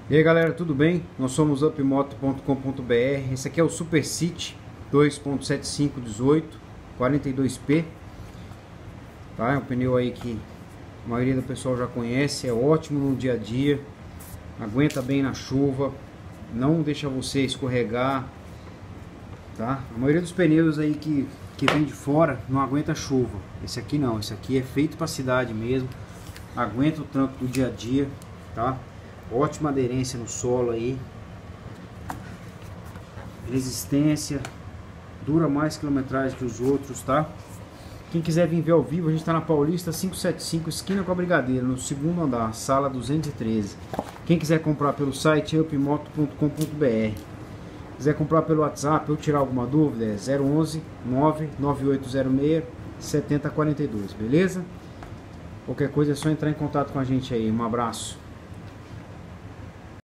E aí galera, tudo bem? Nós somos upmoto.com.br. Esse aqui é o Super City 2.75 42P, tá? É um pneu aí que a maioria do pessoal já conhece, é ótimo no dia a dia, aguenta bem na chuva, não deixa você escorregar, tá? A maioria dos pneus aí que vem de fora não aguenta chuva. Esse aqui não, esse aqui é feito para cidade mesmo, aguenta o tranco do dia a dia, tá? Ótima aderência no solo aí, resistência, dura mais quilometragem que os outros, tá? Quem quiser vir ver ao vivo, a gente está na Paulista 575, esquina com a Brigadeira, no segundo andar, sala 213. Quem quiser comprar pelo site upmoto.com.br, quiser comprar pelo WhatsApp ou tirar alguma dúvida, é 011 99806 7042, beleza? Qualquer coisa é só entrar em contato com a gente aí. Um abraço.